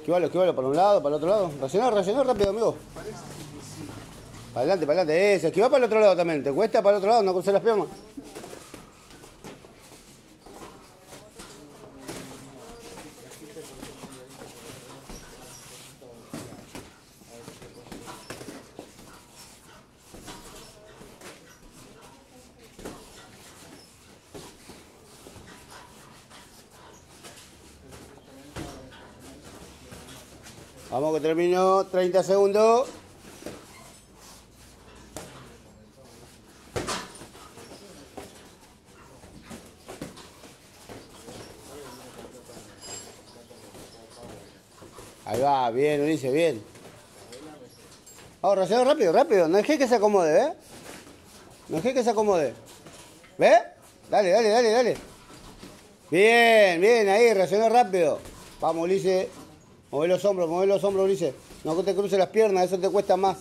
Esquivalo para un lado, para el otro lado. Reaccioná rápido, amigo. Para adelante, eso. Esquivá para el otro lado también. Te cuesta para el otro lado, no cruces las piernas. Vamos que termino, 30 segundos. Ahí va, bien, Ulises, bien. Vamos, reacciona rápido. No dejé que se acomode, ¿eh? No dejé que se acomode. ¿Ves? Dale. Bien, ahí, reacciona rápido. Vamos, Ulises. Mover los hombros, Ulises. No que te cruces las piernas, eso te cuesta más.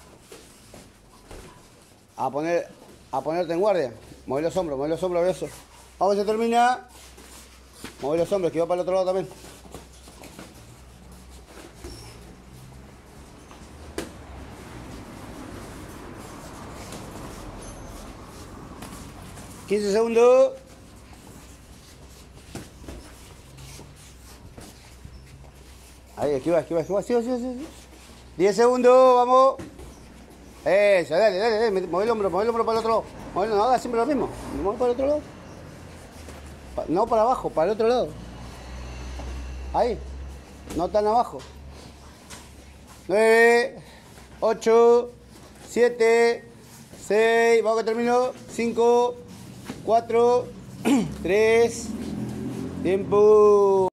A ponerte en guardia. Mover los hombros, eso. Vamos, se termina. Mover los hombros, que va para el otro lado también. $15 segundos. Ahí, esquiva. Sí. 10 segundos, vamos. Eso, dale. Mueve el hombro para el otro lado. No hagas siempre lo mismo. Mueve para el otro lado. No para abajo, para el otro lado. Ahí. No tan abajo. 9, 8, 7, 6. Vamos que termino. 5, 4, 3. Tiempo.